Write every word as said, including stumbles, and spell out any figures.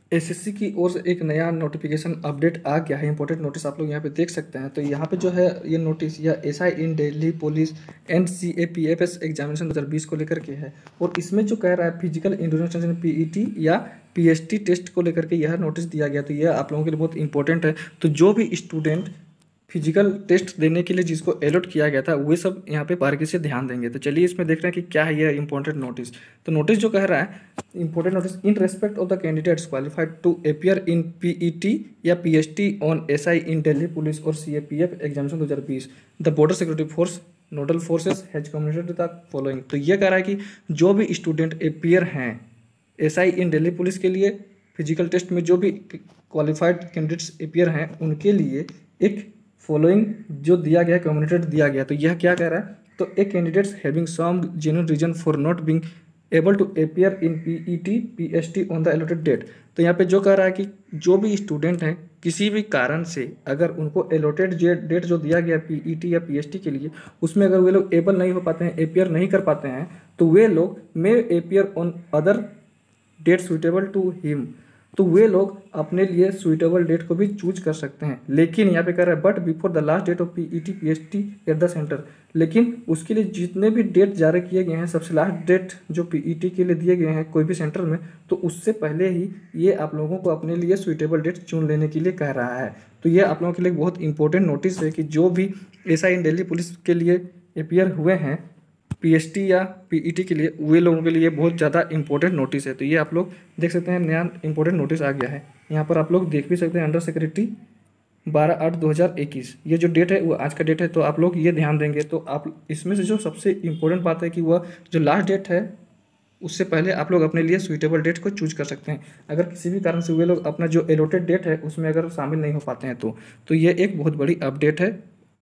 SSC की ओर से एक नया नोटिफिकेशन अपडेट आ गया है। इंपॉर्टेंट नोटिस आप लोग यहाँ पे देख सकते हैं। तो यहाँ पे जो है ये नोटिस या SI in Delhi police and C A P F S examination दो हज़ार बीस को लेकर के है। और इसमें जो कह रहा है फिजिकल इंड्योरेंस पीईटी या पीएसटी टेस्ट को लेकर के यह नोटिस दिया गया। तो यह आप लोगों के लिए बहुत इंपॉर्टेंट है। तो जो भी स्टूडेंट फिजिकल टेस्ट देने के लिए जिसको अलॉट किया गया था वे सब यहाँ पे बारीकी से ध्यान देंगे। तो चलिए इसमें देख रहे हैं कि क्या है ये इंपॉर्टेंट नोटिस। तो नोटिस जो कह रहा है important notice, in respect of the candidates qualified to appear in PET या PST on SI in Delhi police और सीएपीएफ एग्जामिनेशन दो हज़ार बीस, the border security force nodal forces has communicated the following. तो ये कह रहा है कि जो भी स्टूडेंट अपियर हैं एसआई इन दिल्ली पुलिस के लिए फिजिकल टेस्ट में, जो भी क्वालिफाइड कैंडिडेट्स अपियर हैं उनके लिए एक फॉलोइंग जो दिया गया है, कम्युनिकेट दिया गया। तो यह क्या कह रहा है, तो a candidates having some genuine reason for not being able to appear in PET PST on the allotted date. तो यहाँ पे जो कह रहा है कि जो भी स्टूडेंट हैं किसी भी कारण से अगर उनको एलोटेड डेट जो दिया गया पीईटी या पीएसटी के लिए उसमें अगर वे लोग एबल नहीं हो पाते हैं, अपियर नहीं कर पाते हैं, तो वे लोग may appear on other date suitable to him. तो वे लोग अपने लिए सुइटेबल डेट को भी चूज कर सकते हैं। लेकिन यहाँ पे कह रहा है but before the last date of PET PST at the centre. लेकिन उसके लिए जितने भी डेट जारी किए गए हैं, सबसे लास्ट डेट जो पीईटी के लिए दिए गए हैं कोई भी सेंटर में, तो उससे पहले ही ये आप लोगों को अपने लिए सुइटेबल डेट चुन लेने के लिए कह रहा है। तो ये आप लोगों के लिए बहुत इंपॉर्टेंट नोटिस है कि जो भी एसआई इन दिल्ली पुलिस के लिए अपियर हुए हैं पीएसटी या पीईटी के लिए, वे लोगों के लिए बहुत ज़्यादा इंपॉर्टेंट नोटिस है। तो ये आप लोग देख सकते हैं नया इंपॉर्टेंट नोटिस आ गया है। यहाँ पर आप लोग देख भी सकते हैं अंडर सेक्रेटरी बारह आठ दो हज़ार इक्कीस, ये जो डेट है वो आज का डेट है। तो आप लोग ये ध्यान देंगे तो आप इसमें से जो सबसे इंपॉर्टेंट बात है कि वह जो लास्ट डेट है उससे पहले आप लोग अपने लिए सुइटेबल डेट को चूज कर सकते हैं। अगर किसी भी कारण से वे लोग अपना जो एलोटेड डेट है उसमें अगर शामिल नहीं हो पाते हैं तो तो ये एक बहुत बड़ी अपडेट है